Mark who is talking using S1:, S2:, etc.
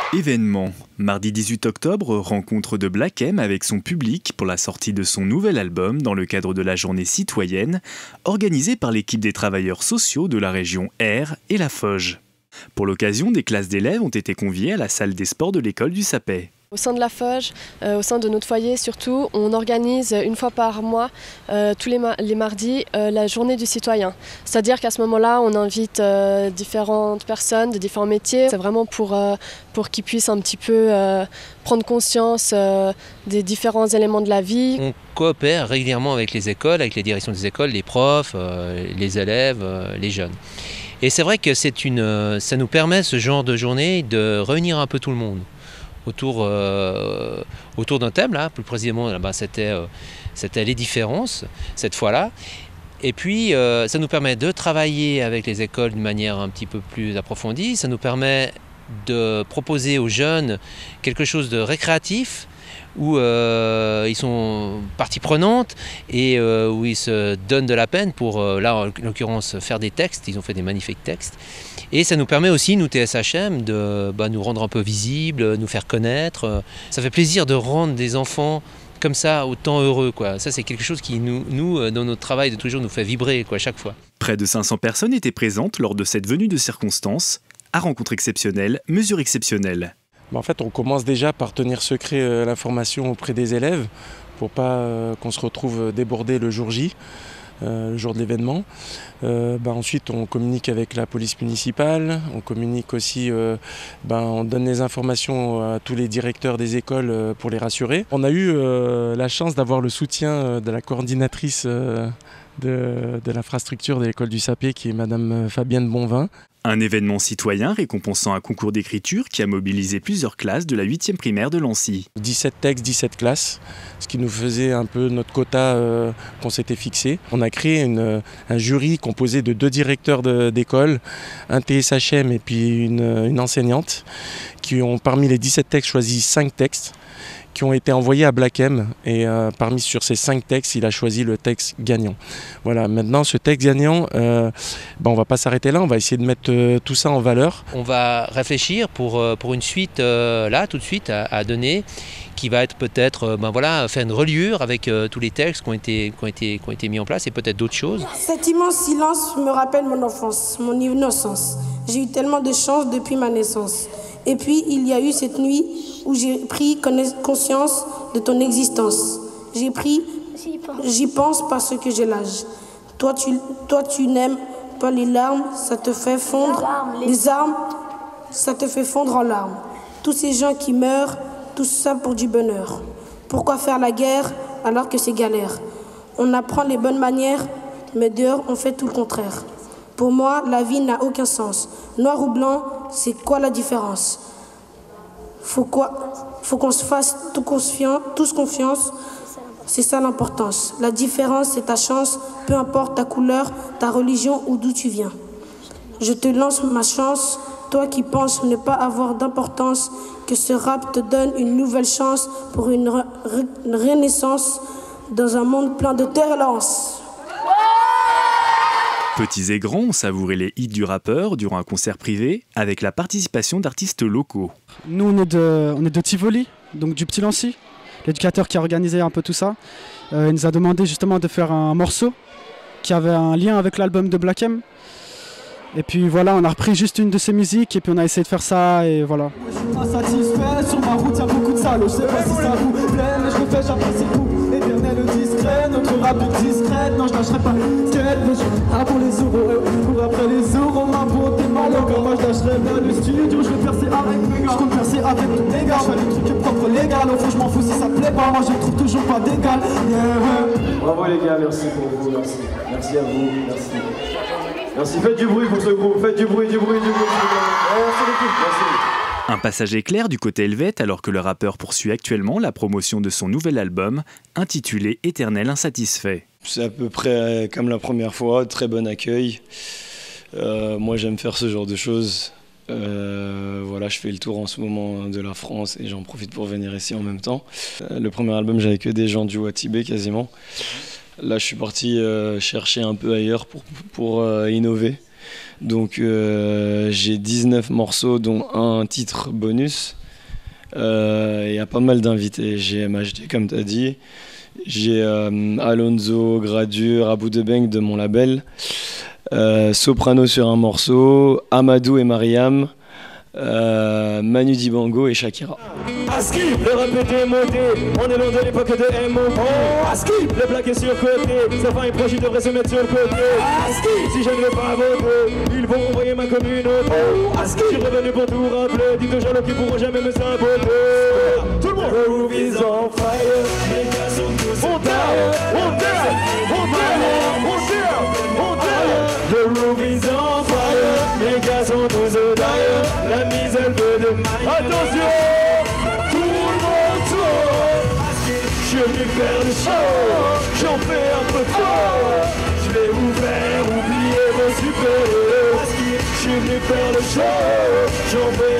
S1: Événement. Mardi 18 octobre, rencontre de Black M avec son public pour la sortie de son nouvel album dans le cadre de la journée citoyenne, organisée par l'équipe des travailleurs sociaux de la région Aire et la Foge. Pour l'occasion, des classes d'élèves ont été conviées à la salle des sports de l'école du Sapet.
S2: Au sein de la Foge, au sein de notre foyer surtout, on organise une fois par mois, tous les mardis, la journée du citoyen. C'est-à-dire qu'à ce moment-là, on invite différentes personnes de différents métiers. C'est vraiment pour qu'ils puissent un petit peu prendre conscience des différents éléments de la vie.
S3: On coopère régulièrement avec les écoles, avec les directions des écoles, les profs, les élèves, les jeunes. Et c'est vrai que ça nous permet, ce genre de journée, de réunir un peu tout le monde autour d'un thème. Là, plus précisément, c'était les différences, cette fois-là. Et puis, ça nous permet de travailler avec les écoles d'une manière un petit peu plus approfondie. Ça nous permet de proposer aux jeunes quelque chose de récréatif, où ils sont partie prenante et où ils se donnent de la peine pour, là en l'occurrence, faire des textes. Ils ont fait des magnifiques textes. Et ça nous permet aussi, nous TSHM, de nous rendre un peu visibles, nous faire connaître. Ça fait plaisir de rendre des enfants comme ça autant heureux, quoi. Ça, c'est quelque chose qui, nous, dans notre travail de tous les jours, nous fait vibrer, quoi, chaque fois.
S1: Près de 500 personnes étaient présentes lors de cette venue de circonstance. À rencontre exceptionnelle, mesure exceptionnelle.
S4: En fait, on commence déjà par tenir secret l'information auprès des élèves pour pas qu'on se retrouve débordé le jour J, le jour de l'événement. Ensuite, on communique avec la police municipale, on communique aussi, on donne les informations à tous les directeurs des écoles pour les rassurer. On a eu la chance d'avoir le soutien de la coordinatrice de l'infrastructure de l'école du Sapet, qui est Madame Fabienne Bonvin.
S1: Un événement citoyen récompensant un concours d'écriture qui a mobilisé plusieurs classes de la 8e primaire de Lancy.
S4: 17 textes, 17 classes, ce qui nous faisait un peu notre quota qu'on s'était fixé. On a créé un jury composé de 2 directeurs d'école, un TSHM et puis une enseignante, qui ont parmi les 17 textes choisi 5 textes qui ont été envoyés à Black M, et parmi sur ces 5 textes, il a choisi le texte gagnant. Voilà, maintenant ce texte gagnant, on va pas s'arrêter là, on va essayer de mettre tout ça en valeur.
S3: On va réfléchir pour une suite là, tout de suite, à donner, qui va être peut-être faire une reliure avec tous les textes qui ont été mis en place et peut-être d'autres choses.
S5: Cet immense silence me rappelle mon enfance, mon innocence. J'ai eu tellement de chance depuis ma naissance. Et puis, il y a eu cette nuit où j'ai pris conscience de ton existence. J'y pense parce que j'ai l'âge. Toi, tu n'aimes pas les larmes, ça te fait fondre. Les armes, ça te fait fondre en larmes. Tous ces gens qui meurent, tout ça pour du bonheur. Pourquoi faire la guerre alors que c'est galère? On apprend les bonnes manières, mais dehors, on fait tout le contraire. Pour moi, la vie n'a aucun sens. Noir ou blanc, c'est quoi la différence? Faut qu'on se fasse tous confiance. C'est ça l'importance. La différence, c'est ta chance, peu importe ta couleur, ta religion ou d'où tu viens. Je te lance ma chance, toi qui penses ne pas avoir d'importance, que ce rap te donne une nouvelle chance pour une renaissance dans un monde plein de turbulences.
S1: Petits et grands ont savouré les hits du rappeur durant un concert privé avec la participation d'artistes locaux.
S6: Nous, on est de Tivoli, donc du Petit Lancy, l'éducateur qui a organisé un peu tout ça. Il nous a demandé justement de faire un morceau qui avait un lien avec l'album de Black M. Et puis voilà, on a repris juste une de ses musiques et puis on a essayé de faire ça et voilà.
S7: Je suis pas satisfait, sur ma route y'a beaucoup de salauds. Je sais pas si ça vous plaît, mais je le fais, j'apprécie le coup. Éternel discret, notre rap est discrète. Non, je lâcherai pas le skate, mais je pour les euros. Pour après les euros, ma beauté, ma langue. Moi je lâcherai bien le studio, je vais percer avec mes gars. Je compte percer avec tous les gars. Je fais les trucs propres légal. Au fond, je m'en fous si ça plaît pas. Moi je trouve toujours pas d'égal. Yeah.
S8: Bravo les gars, merci pour vous, merci. Merci à vous, merci. Merci, faites du bruit pour ce groupe, faites du bruit. Merci beaucoup, merci.
S1: Un passage éclair du côté helvète alors que le rappeur poursuit actuellement la promotion de son nouvel album intitulé Éternel insatisfait.
S8: C'est à peu près comme la première fois, très bon accueil. Moi j'aime faire ce genre de choses. Je fais le tour en ce moment de la France et j'en profite pour venir ici en même temps. Le premier album, j'avais que des gens du Watibé quasiment. Là je suis parti chercher un peu ailleurs pour innover. Donc j'ai 19 morceaux dont un titre bonus. Il y a pas mal d'invités. J'ai MHD comme tu as dit. J'ai Alonso, Gradure, Abou Debeng de mon label. Soprano sur un morceau. Amadou et Mariam. Manu Dibango et Shakira.
S7: Aski, le rap est démodé, on est loin de l'époque de MOP. Aski, le black est surcoté, ça fait un projet devrait se mettre sur le côté. Aski, si je ne veux pas voter, ils vont envoyer ma communauté. Aski, je suis revenu pour tout rappeler, dites aux gens qui pourront jamais me saboter. Tout le monde. The roof is on fire, les gars sont tous on down, on down, on down, on down, on down. The roof is on fire, les gars sont tous au derrière, la mise elle veut de maille. Attention! Je suis venu faire le show, j'en fais un peu trop. Je l'ai ouvert, oubliez vos super-héros. Je suis venu faire le show, j'en fais